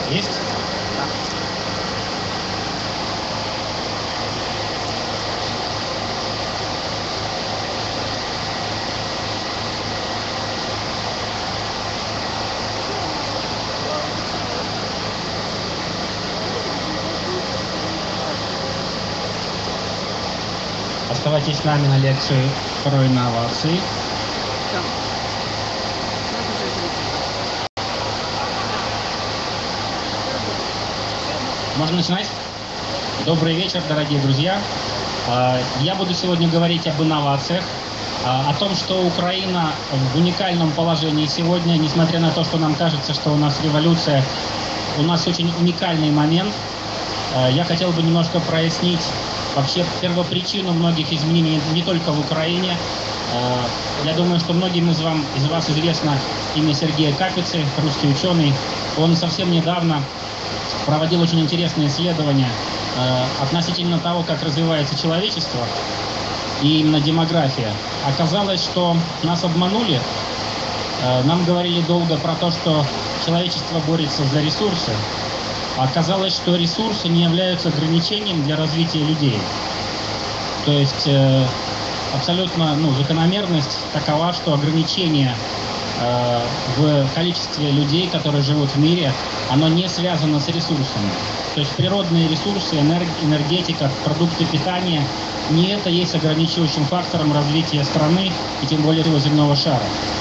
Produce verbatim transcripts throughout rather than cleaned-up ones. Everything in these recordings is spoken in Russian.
Есть? Оставайтесь с нами на лекцию про инновации. Можно начинать? Добрый вечер, дорогие друзья. Я буду сегодня говорить об инновациях, о том, что Украина в уникальном положении сегодня, несмотря на то, что нам кажется, что у нас революция, у нас очень уникальный момент. Я хотел бы немножко прояснить вообще первопричину многих изменений не только в Украине. Я думаю, что многим из, вам, из вас известно имя Сергея Капицы, русский ученый. Он совсем недавно проводил очень интересные исследования э, относительно того, как развивается человечество и именно демография. Оказалось, что нас обманули. Э, нам говорили долго про то, что человечество борется за ресурсы. Оказалось, что ресурсы не являются ограничением для развития людей. То есть э, абсолютно ну, закономерность такова, что ограничение э, в количестве людей, которые живут в мире, оно не связано с ресурсами. То есть природные ресурсы, энергетика, продукты питания, не это есть ограничивающим фактором развития страны и тем более его земного шара.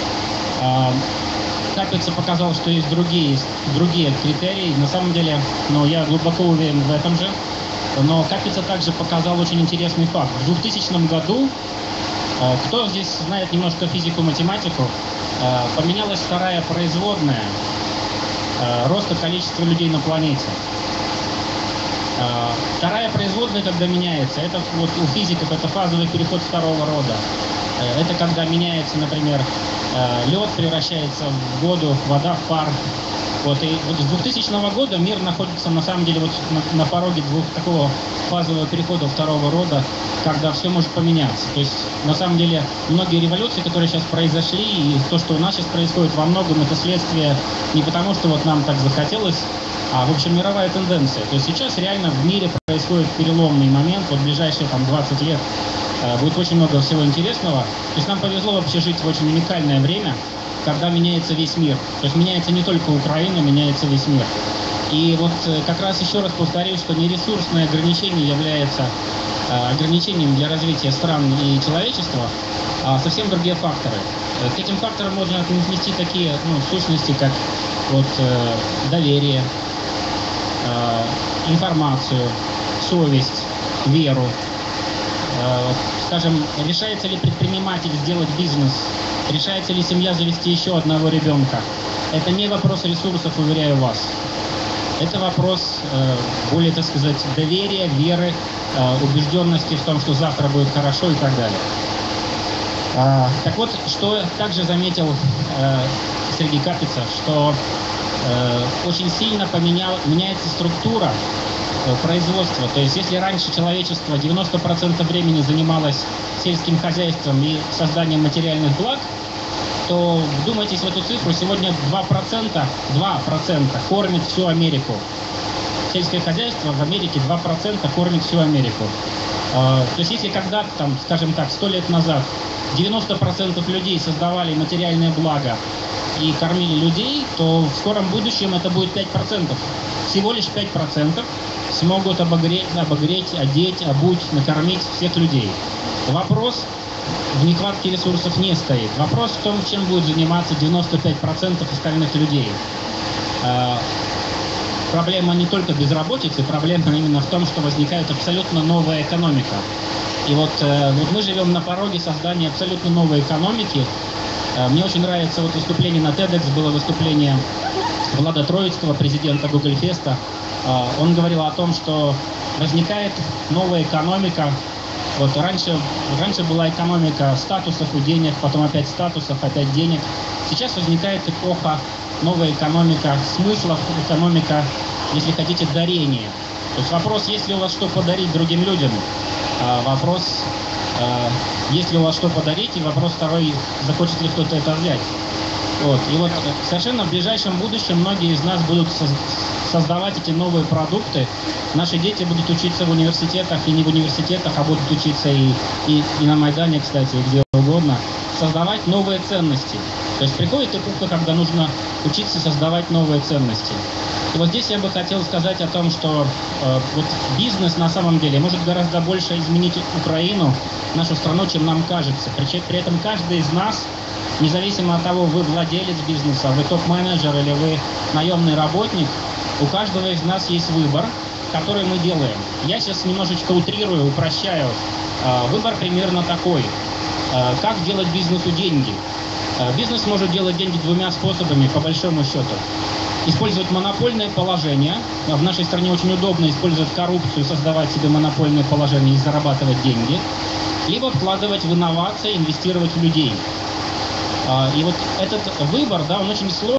Капица показал, что есть другие, другие критерии. На самом деле, ну, я глубоко уверен в этом же. Но Капица также показал очень интересный факт. В двухтысячном году, кто здесь знает немножко физику, математику, поменялась вторая производная роста количества людей на планете. Вторая производная, когда меняется, это вот у физиков это фазовый переход второго рода. Это когда меняется, например, лед превращается в воду, вода в пар. Вот, и вот с двухтысячного года мир находится на самом деле вот на, на пороге двух, такого фазового перехода второго рода, когда все может поменяться. То есть на самом деле многие революции, которые сейчас произошли, и то, что у нас сейчас происходит, во многом это следствие не потому, что вот нам так захотелось, а в общем мировая тенденция. То есть сейчас реально в мире происходит переломный момент, вот в ближайшие там двадцать лет э, будет очень много всего интересного. То есть нам повезло вообще жить в очень уникальное время, когда меняется весь мир. То есть меняется не только Украина, меняется весь мир. И вот как раз еще раз повторю, что нересурсное ограничение является э, ограничением для развития стран и человечества, а совсем другие факторы. К этим факторам можно отнести такие ну, сущности, как вот, э, доверие, э, информацию, совесть, веру. Э, скажем, решается ли предприниматель сделать бизнес, решается ли семья завести еще одного ребенка. Это не вопрос ресурсов, уверяю вас. Это вопрос э, более, так сказать, доверия, веры, э, убежденности в том, что завтра будет хорошо и так далее. А, так вот, что также заметил э, Сергей Капица, что э, очень сильно поменял, меняется структура э, производства. То есть, если раньше человечество девяносто процентов времени занималось сельским хозяйством и созданием материальных благ, то вдумайтесь в эту цифру, сегодня два процента, два процента кормит всю Америку. Сельское хозяйство в Америке два процента кормит всю Америку. То есть если когда-то, там, скажем так, сто лет назад девяносто процентов людей создавали материальное благо и кормили людей, то в скором будущем это будет пять процентов. Всего лишь пять процентов смогут обогреть, обогреть, одеть, обуть, накормить всех людей. Вопрос в нехватке ресурсов не стоит. Вопрос в том, чем будет заниматься девяносто пять процентов остальных людей. Проблема не только безработицы, проблема именно в том, что возникает абсолютно новая экономика. И вот, вот мы живем на пороге создания абсолютно новой экономики. Мне очень нравится вот выступление на TEDx, было выступление Влада Троицкого, президента Google Fest. Он говорил о том, что возникает новая экономика. Вот раньше, раньше была экономика статусов и денег, потом опять статусов, опять денег. Сейчас возникает эпоха, новая экономика смыслов, экономика, если хотите, дарения. То есть вопрос, есть ли у вас что подарить другим людям, а вопрос, а, есть ли у вас что подарить, и вопрос второй, захочет ли кто-то это взять. Вот. И вот совершенно в ближайшем будущем многие из нас будут создавать эти новые продукты. Наши дети будут учиться в университетах, и не в университетах, а будут учиться и, и, и на Майдане, кстати, и где угодно. Создавать новые ценности. То есть приходит эпоха, когда нужно учиться создавать новые ценности. И вот здесь я бы хотел сказать о том, что э, вот бизнес на самом деле может гораздо больше изменить Украину, нашу страну, чем нам кажется. При, при этом каждый из нас, независимо от того, вы владелец бизнеса, вы топ-менеджер или вы наемный работник, у каждого из нас есть выбор, который мы делаем. Я сейчас немножечко утрирую, упрощаю. Э, выбор примерно такой. Э, как делать бизнесу деньги? Э, бизнес может делать деньги двумя способами, по большому счету. Использовать монопольное положение. В нашей стране очень удобно использовать коррупцию, создавать себе монопольное положение и зарабатывать деньги. Либо вкладывать в инновации, инвестировать в людей. И вот этот выбор, да, он очень сложный.